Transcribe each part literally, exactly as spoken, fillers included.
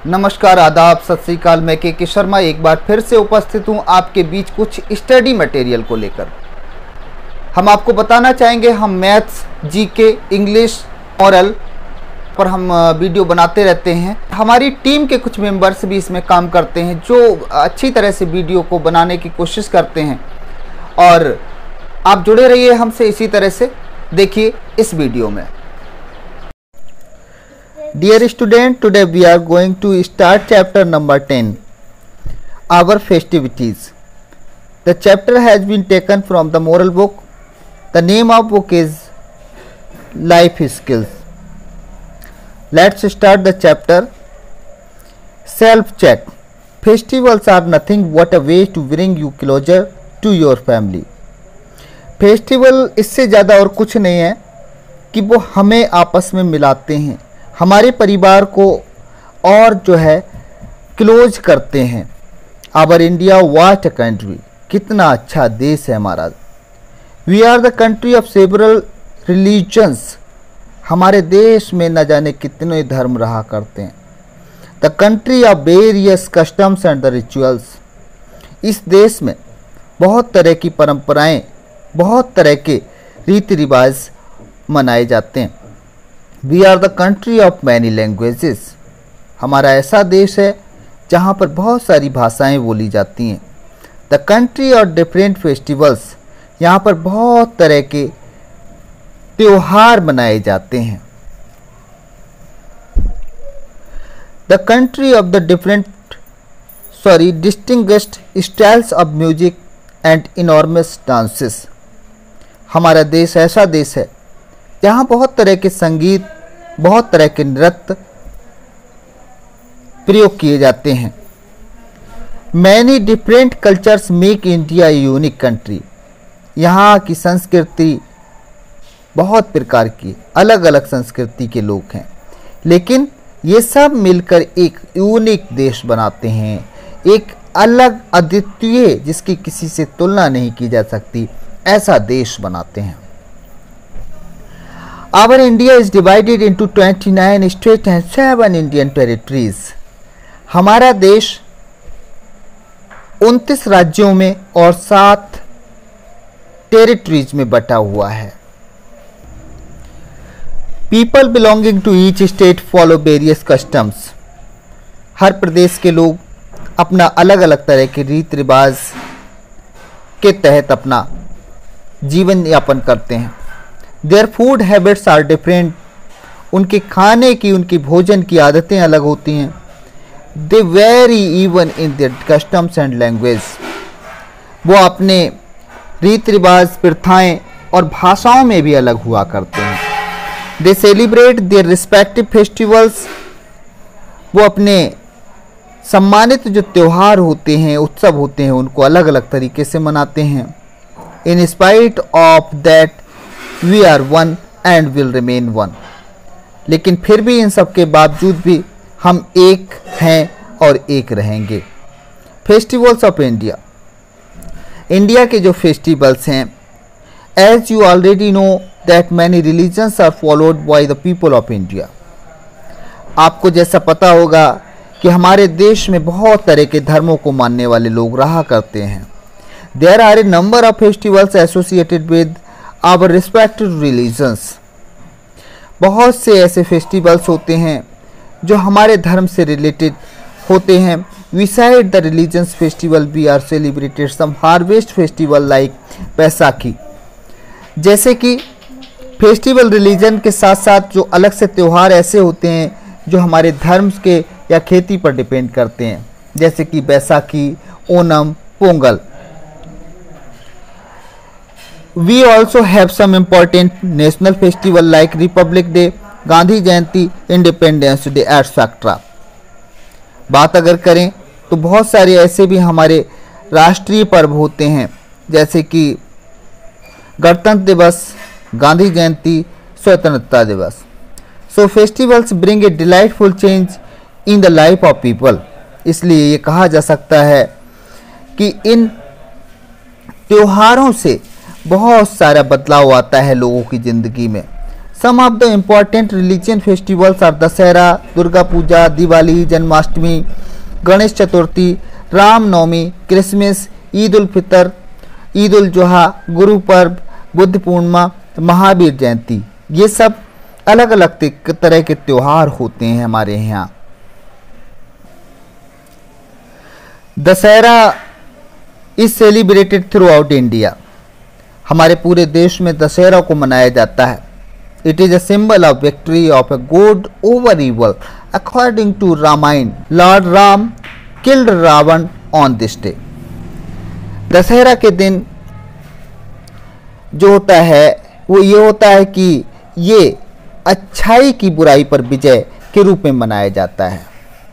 नमस्कार, आदाब, सत श्री अकाल। मैं के के शर्मा एक बार फिर से उपस्थित हूं आपके बीच कुछ स्टडी मटेरियल को लेकर। हम आपको बताना चाहेंगे, हम मैथ्स, जीके, इंग्लिश, मॉरल पर हम वीडियो बनाते रहते हैं। हमारी टीम के कुछ मेंबर्स भी इसमें काम करते हैं जो अच्छी तरह से वीडियो को बनाने की कोशिश करते हैं, और आप जुड़े रहिए हमसे इसी तरह से। देखिए इस वीडियो में। Dear student, today we are going to start chapter number ten, our festivities. The chapter has been taken from the moral book. The name of book is Life Skills. Let's start the chapter. Self check. Festivals are nothing but a way to bring you closer to your family. Festival इससे ज़्यादा और कुछ नहीं है कि वो हमें आपस में मिलाते हैं, हमारे परिवार को और जो है क्लोज करते हैं। Our India what a country, कितना अच्छा देश है हमारा। We are the country of several religions, हमारे देश में न जाने कितने धर्म रहा करते हैं। The country of various customs and the rituals, इस देश में बहुत तरह की परंपराएं, बहुत तरह के रीति रिवाज मनाए जाते हैं। We are the country of many languages, हमारा ऐसा देश है जहाँ पर बहुत सारी भाषाएं बोली जाती हैं। The country of different festivals, यहाँ पर बहुत तरह के त्योहार मनाए जाते हैं। The country of the different sorry distinguished styles of music and enormous dances, हमारा देश ऐसा देश है जहाँ बहुत तरह के संगीत, बहुत तरह के नृत्य प्रयोग किए जाते हैं। Many different cultures make India unique country, यहाँ की संस्कृति बहुत प्रकार की अलग अलग संस्कृति के लोग हैं, लेकिन ये सब मिलकर एक यूनिक देश बनाते हैं, एक अलग अद्वितीय जिसकी किसी से तुलना नहीं की जा सकती, ऐसा देश बनाते हैं। Our India is divided into twenty-nine states and seven Indian territories. हमारा देश उनतीस राज्यों में और सात टेरिटरीज में बटा हुआ है। People belonging to each state follow various customs. हर प्रदेश के लोग अपना अलग अलग तरह के रीति रिवाज के तहत अपना जीवन यापन करते हैं। Their food habits are different, उनके खाने की, उनकी भोजन की आदतें अलग होती हैं। They very even in their customs and language, वो अपने रीति रिवाज, प्रथाएं और भाषाओं में भी अलग हुआ करते हैं। They celebrate their respective festivals, वो अपने सम्मानित जो त्यौहार होते हैं, उत्सव होते हैं, उनको अलग अलग तरीके से मनाते हैं। In spite of that we are one and will remain one, लेकिन फिर भी इन सब के बावजूद भी हम एक हैं और एक रहेंगे। फेस्टिवल्स ऑफ इंडिया, इंडिया के जो फेस्टिवल्स हैं, as you already know that many religions are followed by the people of India, आपको जैसा पता होगा कि हमारे देश में बहुत तरह के धर्मों को मानने वाले लोग रहा करते हैं। There are a number of festivals associated with our respective religions, बहुत से ऐसे फेस्टिवल्स होते हैं जो हमारे धर्म से रिलेटेड होते हैं। Beside the religions festival we are celebrated some harvest festival like Baisakhi, जैसे कि फेस्टिवल रिलीजन के साथ साथ जो अलग से त्यौहार ऐसे होते हैं जो हमारे धर्म के या खेती पर डिपेंड करते हैं, जैसे कि Baisakhi, Onam, Pongal. We also have some important national festival like Republic Day, Gandhi Jayanti, Independence Day etcetera. बात अगर करें तो बहुत सारे ऐसे भी हमारे राष्ट्रीय पर्व होते हैं, जैसे कि गणतंत्र दिवस, गांधी जयंती, स्वतंत्रता दिवस। So festivals bring a delightful change in the life of people, इसलिए ये कहा जा सकता है कि इन त्योहारों से बहुत सारा बदलाव आता है लोगों की ज़िंदगी में। Some of the important religion festivals are Dussehra, Durga Puja, Diwali, Janmashtami, Ganesh Chaturthi, Ramnavami, Christmas, Eid ul Fitr, Eid ul Zuha, Guru Parv, Buddha Purnima, Mahavir Jayanti. ये सब अलग अलग तरह के त्योहार होते हैं हमारे यहाँ। Dussehra is celebrated throughout India. हमारे पूरे देश में दशहरा को मनाया जाता है। It is a symbol of victory of a good over evil. According to Ramayana, lord Ram killed Ravan on this day. Dussehra के दिन जो होता है वो ये होता है कि ये अच्छाई की बुराई पर विजय के रूप में मनाया जाता है।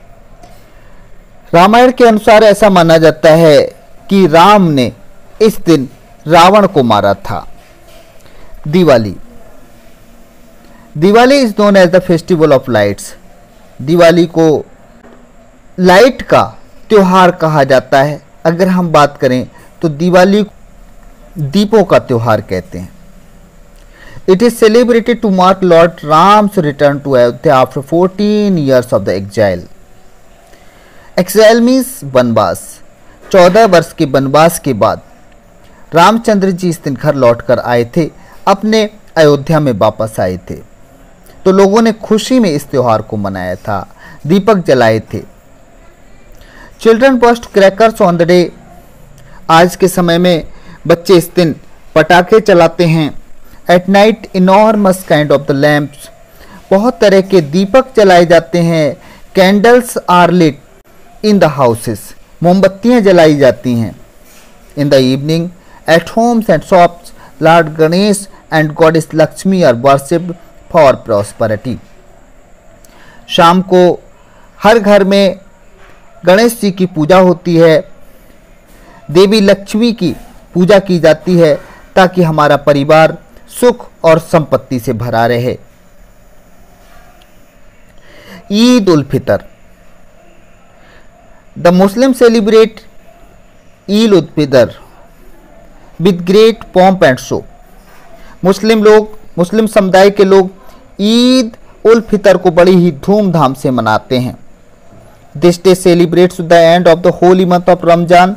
रामायण के अनुसार ऐसा माना जाता है कि राम ने इस दिन रावण को मारा था। Diwali Diwali is known as the festival of lights. Diwali को लाइट का त्योहार कहा जाता है। अगर हम बात करें तो दिवाली दीपों का त्योहार कहते हैं। It is celebrated to mark lord Ram's return to Ayodhya after fourteen years of the exile. Exile means वनवास। चौदह वर्ष के वनवास के बाद रामचंद्र जी इस दिन घर लौटकर आए थे, अपने अयोध्या में वापस आए थे, तो लोगों ने खुशी में इस त्योहार को मनाया था, दीपक जलाए थे। Children burst crackers on the day. आज के समय में बच्चे इस दिन पटाखे चलाते हैं। At night enormous kind of the lamps. बहुत तरह के दीपक जलाए जाते हैं। Candles are lit in the houses. मोमबत्तियां जलाई जाती हैं। In the evening at homes and shops lord Ganesh and goddess Lakshmi are worshipped for prosperity. शाम को हर घर में गणेश जी की पूजा होती है, देवी लक्ष्मी की पूजा की जाती है ताकि हमारा परिवार सुख और संपत्ति से भरा रहे। Eid ul Fitr. The Muslim celebrate Eid ul Fitr with great pomp and show. Muslim लोग मुस्लिम समुदाय के लोग ईद उल फितर को बड़ी ही धूमधाम से मनाते हैं। This day celebrates the end of the holy month of Ramzan.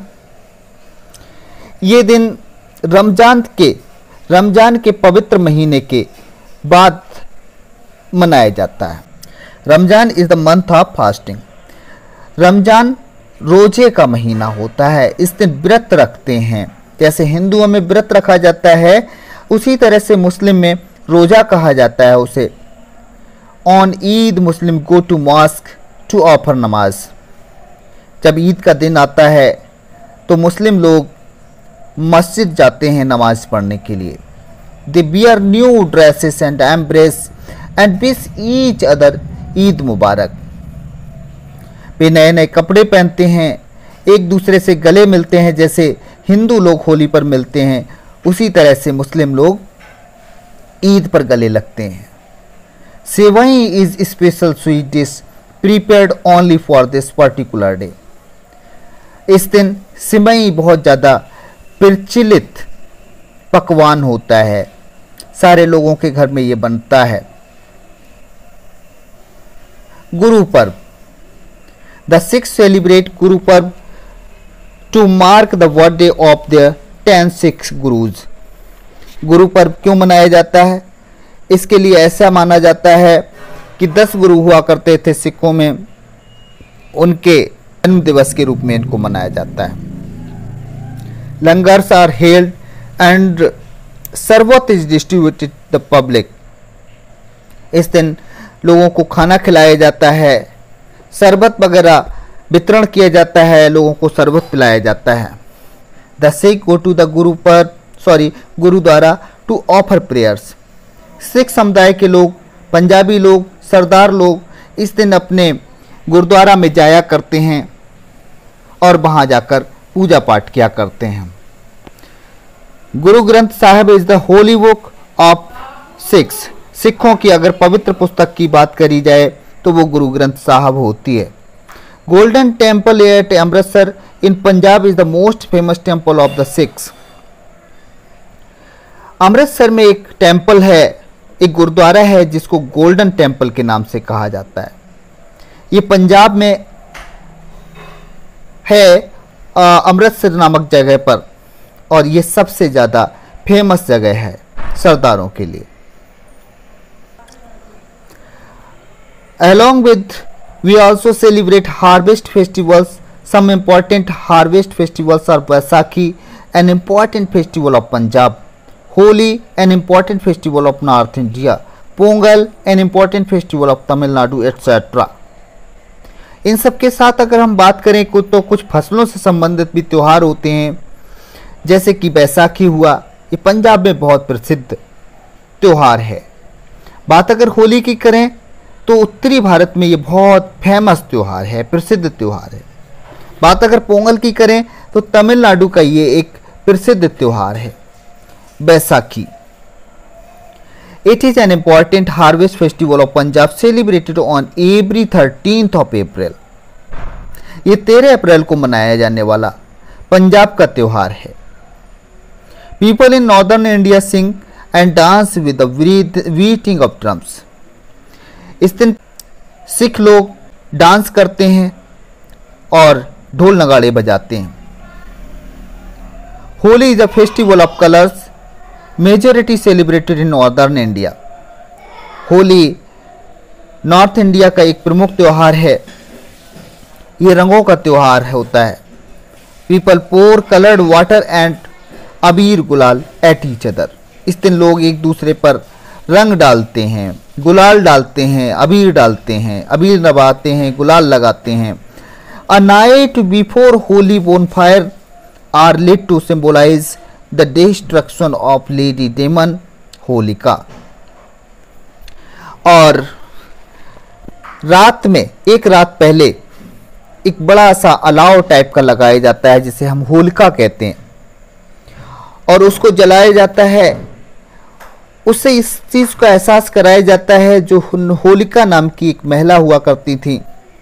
ये दिन रमजान के रमजान के पवित्र महीने के बाद मनाया जाता है। Ramzan is the month of fasting. Ramzan रोजे का महीना होता है। इस दिन व्रत रखते हैं। जैसे हिंदुओं में व्रत रखा जाता है, उसी तरह से मुस्लिम में रोजा कहा जाता है उसे। On Eid Muslim go to mosque to offer namaz. जब ईद का दिन आता है तो मुस्लिम लोग मस्जिद जाते हैं नमाज पढ़ने के लिए। They wear new dresses and embrace and wish each other Eid Mubarak. वे नए नए कपड़े पहनते हैं, एक दूसरे से गले मिलते हैं। जैसे हिंदू लोग होली पर मिलते हैं, उसी तरह से मुस्लिम लोग ईद पर गले लगते हैं। Sewai is special sweet dish prepared only for this particular day. इस दिन सिमई बहुत ज़्यादा प्रचलित पकवान होता है। सारे लोगों के घर में ये बनता है। Guru Parv. The six celebrate Guru Parv to mark the birthday of the ten Sikh gurus. Guru Parv क्यों मनाया जाता है? इसके लिए ऐसा माना जाता है कि दस गुरु हुआ करते थे सिखों में, उनके जन्म दिवस के रूप में इनको मनाया जाता है। Langars are held and sharbat is distributed the public. इस दिन लोगों को खाना खिलाया जाता है, शरबत वगैरह वितरण किया जाता है, लोगों को शरबत पिलाया जाता है। The Sikh go to the guru पर sorry gurdwara to offer prayers. Sikh समुदाय के लोग, पंजाबी लोग, सरदार लोग इस दिन अपने गुरुद्वारा में जाया करते हैं और वहाँ जाकर पूजा पाठ किया करते हैं। Guru Granth Sahib is the holy book of Sikhs. सिखों की अगर पवित्र पुस्तक की बात करी जाए तो वो गुरु ग्रंथ साहिब होती है। Golden temple at Amritsar in Punjab is the most famous temple of the Sikhs. Amritsar में एक टेम्पल है एक गुरुद्वारा है जिसको गोल्डन टेम्पल के नाम से कहा जाता है। ये पंजाब में है, अमृतसर नामक जगह पर, और ये सबसे ज़्यादा फेमस जगह है सरदारों के लिए। Along with we also celebrate harvest festivals. Some important harvest festivals are Baisakhi, an important festival of Punjab, Holi, an important festival of North India, Pongal, an important festival of Tamil Nadu, et cetera. इन सब के साथ अगर हम बात करें कुछ तो कुछ फसलों से संबंधित भी त्यौहार होते हैं, जैसे कि बैसाखी हुआ, ये पंजाब में बहुत प्रसिद्ध त्यौहार है। बात अगर होली की करें तो उत्तरी भारत में ये बहुत फेमस त्यौहार है, प्रसिद्ध त्यौहार है। बात अगर पोंगल की करें तो तमिलनाडु का ये एक प्रसिद्ध त्यौहार है, Baisakhi. It is an important harvest festival of Punjab celebrated on every thirteenth of April. ये तेरह अप्रैल को मनाया जाने वाला पंजाब का त्यौहार है। People in northern India sing and dance with the beating of drums. इस दिन सिख लोग डांस करते हैं और ढोल नगाड़े बजाते हैं। Holi is a festival of colours, majority celebrated in northern India. Holi north India का एक प्रमुख त्यौहार है, ये रंगों का त्यौहार होता है। People pour coloured water and abir gulal at each other. इस दिन लोग एक दूसरे पर रंग डालते हैं, गुलाल डालते हैं, अबीर डालते हैं, अबीर लगाते हैं, गुलाल लगाते हैं। A night before Holi bonfire are lit to symbolize the destruction of lady demon Holika. और रात में, एक रात पहले एक बड़ा सा अलाव टाइप का लगाया जाता है जिसे हम होलिका कहते हैं, और उसको जलाया जाता है। उससे इस चीज का एहसास कराया जाता है, जो होलिका नाम की एक महिला हुआ करती थी,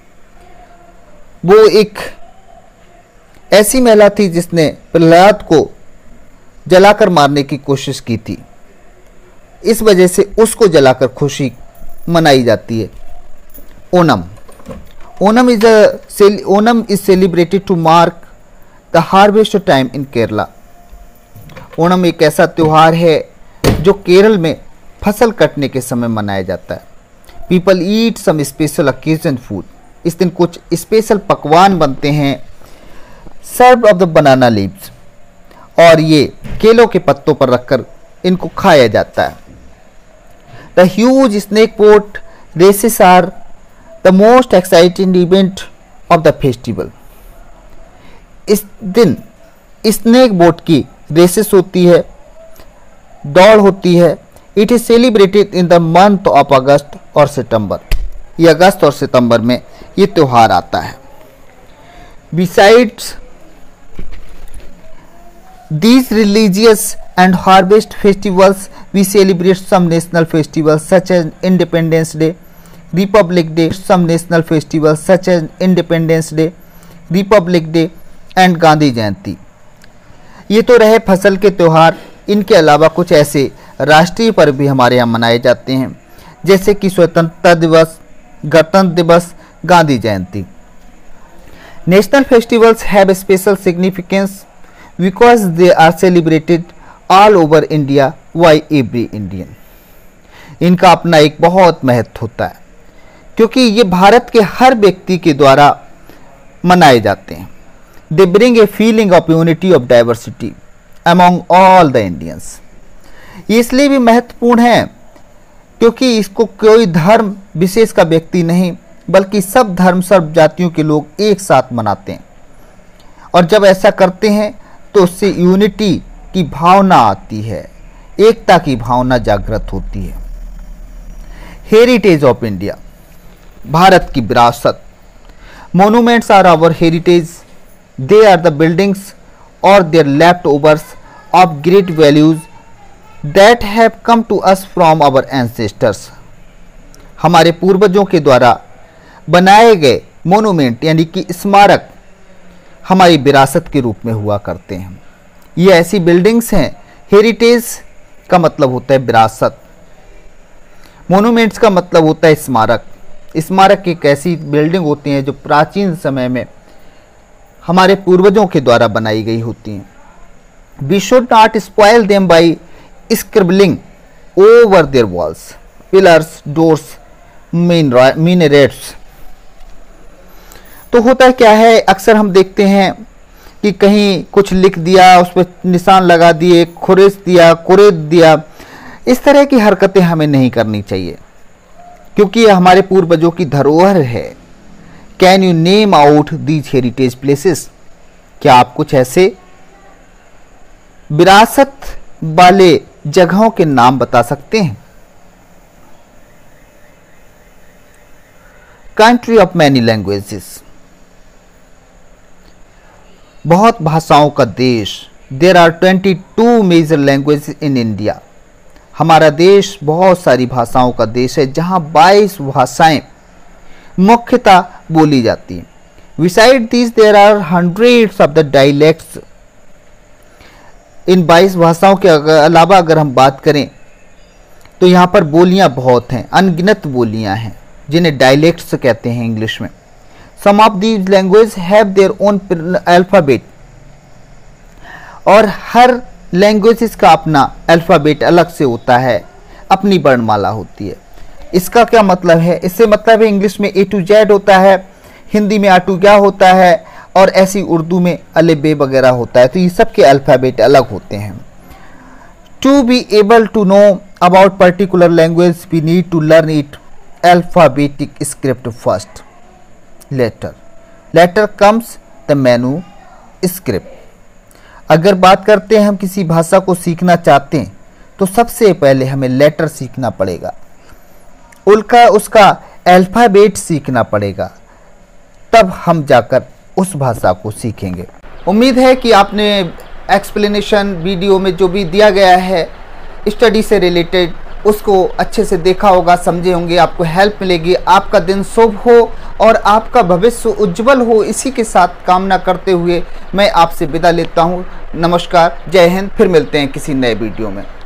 वो एक ऐसी महिला थी जिसने प्रहलाद को जलाकर मारने की कोशिश की थी। इस वजह से उसको जलाकर खुशी मनाई जाती है। Onam Onam is a Onam is celebrated to mark the harvest time in Kerala. Onam एक ऐसा त्यौहार है जो केरल में फसल कटने के समय मनाया जाता है। People eat some special occasion food. इस दिन कुछ स्पेशल पकवान बनते हैं, serve of the banana leaves, और ये केलों के पत्तों पर रखकर इनको खाया जाता है। The huge snake boat races are the most exciting event of the festival. इस दिन स्नेक बोट की रेसेस होती है, दौड़ होती है। It is celebrated in the month of August और सितंबर। ये अगस्त और सितंबर में ये त्यौहार आता है। Besides these religious and harvest festivals, we celebrate some national festivals such as Independence Day, Republic Day, some national festivals such as Independence Day, Republic Day and Gandhi Jayanti. ये तो रहे फसल के त्यौहार। इनके अलावा कुछ ऐसे राष्ट्रीय पर्व भी हमारे यहाँ मनाए जाते हैं, जैसे कि स्वतंत्रता दिवस, गणतंत्र दिवस, Gandhi Jayanti. National festivals have special significance because they are celebrated all over India by every Indian। इनका अपना एक बहुत महत्व होता है, क्योंकि ये भारत के हर व्यक्ति के द्वारा मनाए जाते हैं। They bring a feeling of unity of diversity among all the Indians। ये इसलिए भी महत्वपूर्ण है क्योंकि इसको कोई धर्म विशेष का व्यक्ति नहीं, बल्कि सब धर्म सब जातियों के लोग एक साथ मनाते हैं। और जब ऐसा करते हैं तो उससे यूनिटी की भावना आती है, एकता की भावना जागृत होती है। हेरिटेज ऑफ इंडिया, भारत की विरासत। Monuments are our heritage, they are the buildings और their leftovers of great values that have come to us from our ancestors. हमारे पूर्वजों के द्वारा बनाए गए मोनूमेंट यानी कि स्मारक हमारी विरासत के रूप में हुआ करते हैं। ये ऐसी बिल्डिंग्स हैं, हेरिटेज का मतलब होता है विरासत। मोनूमेंट्स का मतलब होता है स्मारक। स्मारक एक ऐसी बिल्डिंग होती है जो प्राचीन समय में हमारे पूर्वजों के द्वारा बनाई गई होती हैं। We should not spoil them by scribbling over their walls, pillars, doors, minarets. तो होता क्या है, अक्सर हम देखते हैं कि कहीं कुछ लिख दिया, उस पर निशान लगा दिए, खुरेद दिया, कुरेद दिया। इस तरह की हरकतें हमें नहीं करनी चाहिए, क्योंकि यह हमारे पूर्वजों की धरोहर है। Can you name out these heritage places? क्या आप कुछ ऐसे विरासत वाले जगहों के नाम बता सकते हैं? कंट्री ऑफ मैनी लैंग्वेजेस, बहुत भाषाओं का देश। There are twenty two major language in India. हमारा देश बहुत सारी भाषाओं का देश है, जहां बाईस भाषाएं मुख्यतः बोली जाती हैं। Beside this there are hundreds of the dialects. इन बाईस भाषाओं के अलावा अगर हम बात करें तो यहाँ पर बोलियाँ बहुत हैं, अनगिनत बोलियाँ हैं, जिन्हें डायलेक्ट्स कहते हैं इंग्लिश में। Some of these language have their own alphabet, और हर लैंग्वेजेस का अपना अल्फ़ाबेट अलग से होता है, अपनी वर्णमाला होती है। इसका क्या मतलब है? इससे मतलब है इंग्लिश में ए टू जेड होता है, हिंदी में आ टू क्या होता है, और ऐसी उर्दू में अले बे वगैरह होता है। तो ये सब के अल्फ़ाबेट अलग होते हैं। To be able to know about particular language we need to learn it alphabetic script first. Letter letter comes the manuscript. अगर बात करते हैं हम किसी भाषा को सीखना चाहते हैं तो सबसे पहले हमें लेटर सीखना पड़ेगा, उनका उसका अल्फ़ाबेट सीखना पड़ेगा, तब हम जाकर उस भाषा को सीखेंगे। उम्मीद है कि आपने एक्सप्लेनेशन वीडियो में जो भी दिया गया है स्टडी से रिलेटेड उसको अच्छे से देखा होगा, समझे होंगे, आपको हेल्प मिलेगी। आपका दिन शुभ हो और आपका भविष्य उज्जवल हो, इसी के साथ कामना करते हुए मैं आपसे विदा लेता हूँ। नमस्कार, जय हिंद। फिर मिलते हैं किसी नए वीडियो में।